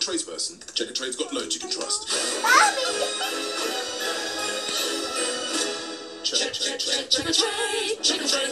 tradesperson. Check a trade's got loads you can trust. Check a trade.